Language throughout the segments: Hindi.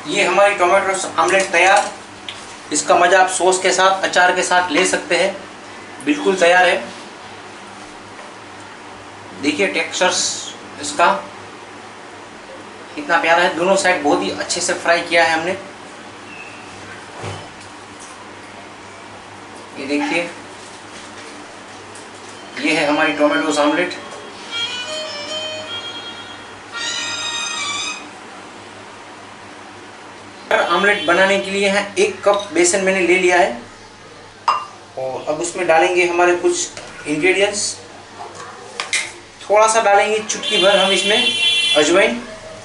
ये हमारी टोमेटो आमलेट तैयार। इसका मज़ा आप सॉस के साथ, अचार के साथ ले सकते हैं। बिल्कुल तैयार है। देखिए टेक्सचर्स इसका कितना प्यारा है। दोनों साइड बहुत ही अच्छे से फ्राई किया है हमने। ये देखिए, ये है हमारी टोमेटो आमलेट। आमलेट बनाने के लिए यहाँ 1 कप बेसन मैंने ले लिया है और अब उसमें डालेंगे हमारे कुछ इंग्रेडिएंट्स। थोड़ा सा डालेंगे, चुटकी भर हम इसमें अजवाइन,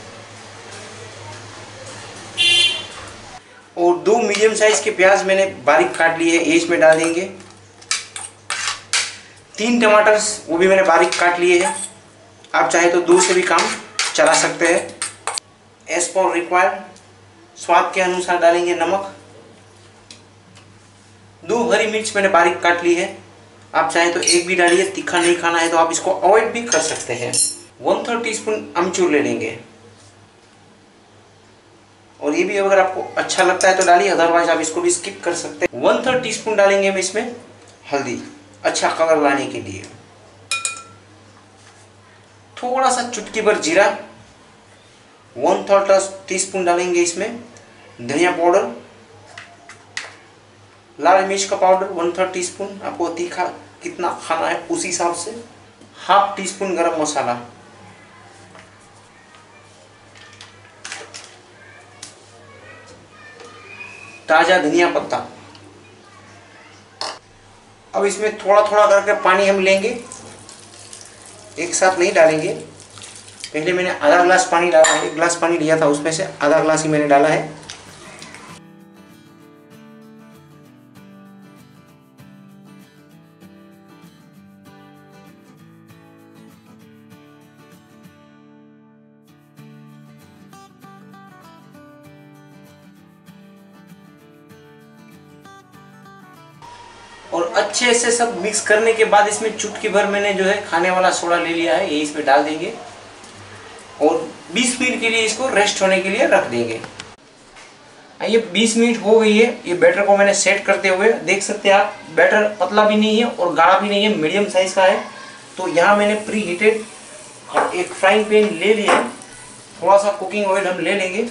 और 2 मीडियम साइज के प्याज मैंने बारीक काट लिए है, ये इसमें डाल देंगे। 3 टमाटर वो भी मैंने बारीक काट लिए हैं। आप चाहे तो 2 से भी काम चला सकते हैं। एज पर रिक्वायर्ड, स्वाद के अनुसार डालेंगे नमक। 2 हरी मिर्च मैंने बारीक काट ली है। आप चाहे तो 1 भी डालिए, तीखा नहीं खाना है तो आप इसको अवॉइड भी कर सकते हैं। 1/3 टीस्पून अमचूर ले लेंगे और ये भी अगर आपको अच्छा लगता है तो डालिए, अदरवाइज आप इसको भी स्किप कर सकते हैं। 1/3 टीस्पून डालेंगे हम इसमें हल्दी, अच्छा कलर लाने के लिए। थोड़ा सा चुटकी भर जीरा। 1/3 टीस्पून डालेंगे इसमें धनिया पाउडर। लाल मिर्च का पाउडर 1/3 टीस्पून, आपको तीखा कितना खाना है उस हिसाब से। 1/2 टीस्पून गरम मसाला। ताजा धनिया पत्ता। अब इसमें थोड़ा थोड़ा करके पानी हम लेंगे, एक साथ नहीं डालेंगे। पहले मैंने आधा ग्लास पानी डाला है, 1 ग्लास पानी लिया था, उसमें से आधा ग्लास ही मैंने डाला है। और अच्छे से सब मिक्स करने के बाद इसमें चुटकी भर मैंने जो है खाने वाला सोडा ले लिया है, ये इसमें डाल देंगे और 20 मिनट के लिए इसको रेस्ट होने के लिए रख देंगे। ये 20 मिनट हो गई है। ये बैटर को मैंने सेट करते हुए देख सकते हैं आप, बैटर पतला भी नहीं है और गाढ़ा भी नहीं है, मीडियम साइज का है। तो यहाँ मैंने प्री हीटेड एक फ्राइंग पैन ले लिया है। थोड़ा सा कुकिंग ऑयल हम ले लेंगे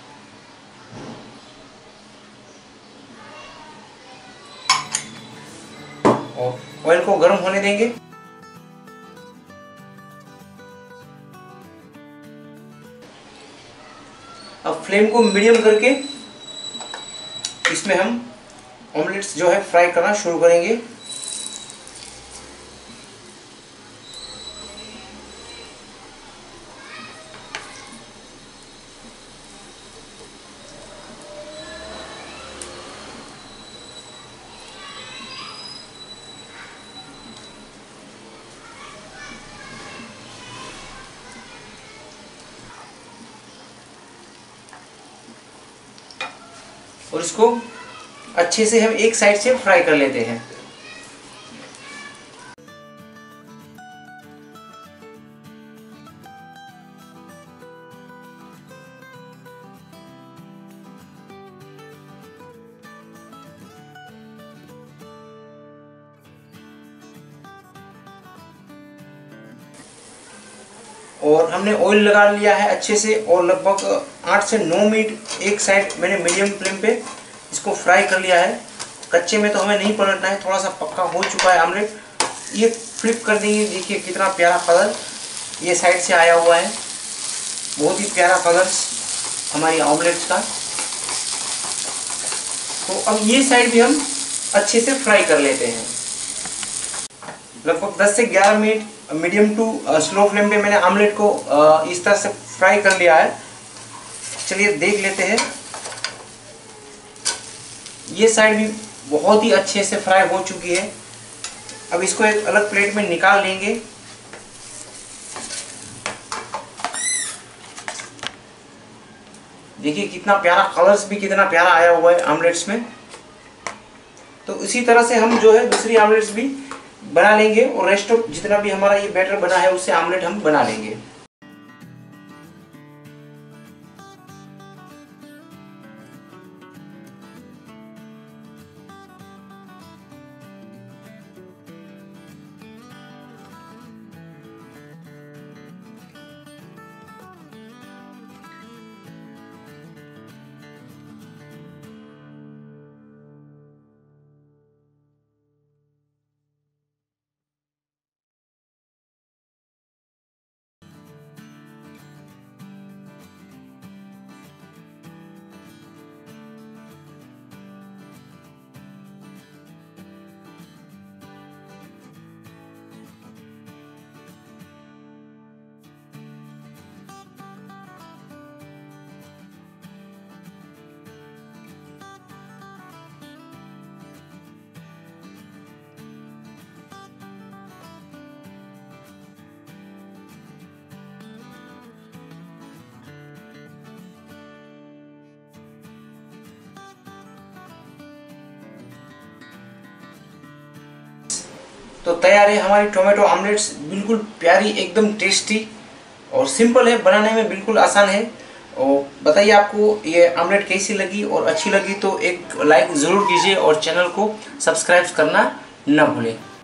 और ऑयल को गर्म होने देंगे। अब फ्लेम को मीडियम करके इसमें हम ऑमलेट्स जो है फ्राई करना शुरू करेंगे। और इसको अच्छे से हम एक साइड से फ्राई कर लेते हैं। और हमने ऑयल लगा लिया है अच्छे से और लगभग 8 से 9 मिनट एक साइड मैंने मीडियम फ्लेम पे इसको फ्राई कर लिया है। कच्चे में तो हमें नहीं पलटना है, थोड़ा सा पक्का हो चुका है आमलेट। ये फ्लिप कर देंगे, देखिए कितना प्यारा कलर ये साइड से आया हुआ है। बहुत ही प्यारा कलर हमारी ऑमलेट्स का। तो अब ये साइड भी हम अच्छे से फ्राई कर लेते हैं। लगभग 10 से 11 minute medium to slow flame पे मैंने आमलेट को इस तरह से फ्राई कर लिया है। चलिए देख लेते हैं। ये साइड भी बहुत ही अच्छे से फ्राई हो चुकी है। अब इसको एक अलग प्लेट में निकाल लेंगे। देखिए कितना प्यारा कलर्स भी कितना प्यारा आया हुआ है आमलेट्स में। तो इसी तरह से हम जो है दूसरी आमलेट्स भी बना लेंगे और रेस्ट ऑफ जितना भी हमारा ये बैटर बना है उससे आमलेट हम बना लेंगे। तो तैयार है हमारी टोमेटो ऑमलेट्स, बिल्कुल प्यारी, एकदम टेस्टी और सिंपल है, बनाने में बिल्कुल आसान है। और बताइए आपको ये ऑमलेट कैसी लगी, और अच्छी लगी तो एक लाइक ज़रूर कीजिए और चैनल को सब्सक्राइब करना ना भूलें।